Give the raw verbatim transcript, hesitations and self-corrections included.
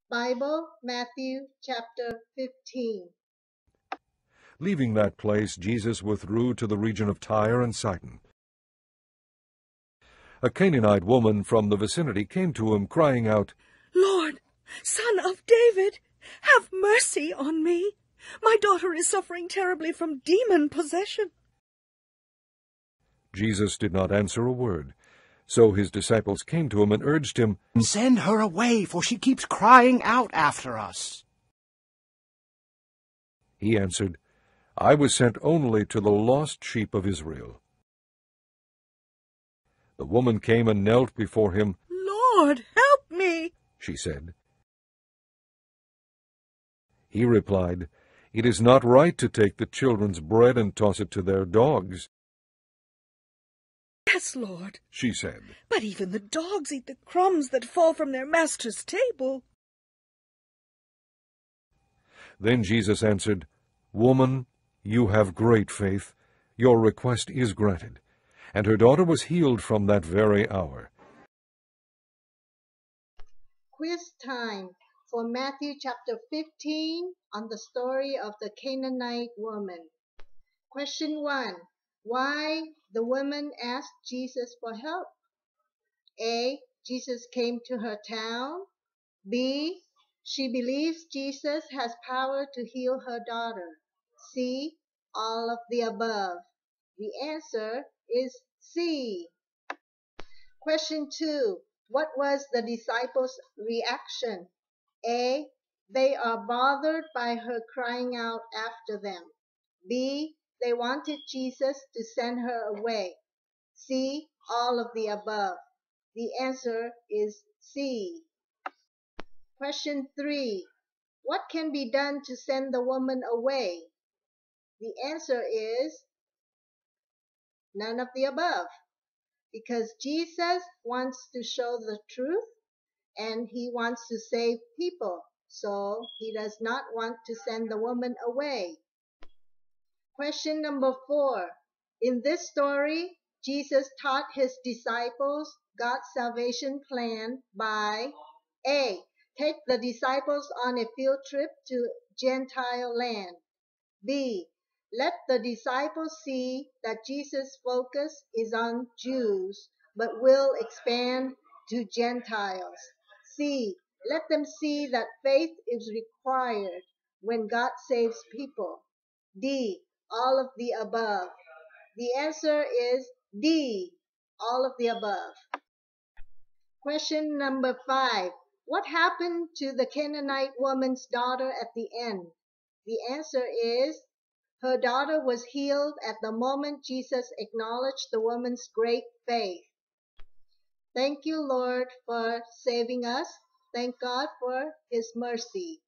Bible, Matthew chapter fifteen. Leaving that place, Jesus withdrew to the region of Tyre and Sidon. A Canaanite woman from the vicinity came to him, crying out, "Lord, Son of David, have mercy on me. My daughter is suffering terribly from demon possession." Jesus did not answer a word. So his disciples came to him and urged him, "Send her away, for she keeps crying out after us." He answered, "I was sent only to the lost sheep of Israel." The woman came and knelt before him. "Lord, help me," she said. He replied, "It is not right to take the children's bread and toss it to their dogs." "Yes, Lord," she said, "but even the dogs eat the crumbs that fall from their master's table." Then Jesus answered, "Woman, you have great faith. Your request is granted." And her daughter was healed from that very hour. Quiz time for Matthew chapter fifteen on the story of the Canaanite woman. Question one. Why the woman asked Jesus for help? A. Jesus came to her town. B. She believes Jesus has power to heal her daughter. C. All of the above. The answer is C. Question two. What was the disciples' reaction? A. They are bothered by her crying out after them. B. They wanted Jesus to send her away. C. All of the above. The answer is C. Question three. What can be done to send the woman away? The answer is none of the above, because Jesus wants to show the truth and he wants to save people, so he does not want to send the woman away. Question number four. In this story, Jesus taught his disciples God's salvation plan by A. Take the disciples on a field trip to Gentile land. B. Let the disciples see that Jesus' focus is on Jews, but will expand to Gentiles. C. Let them see that faith is required when God saves people. D. All of the above. The answer is D. All of the above. Question number five. What happened to the Canaanite woman's daughter at the end? The answer is her daughter was healed at the moment Jesus acknowledged the woman's great faith. Thank you, Lord, for saving us. Thank God for his mercy.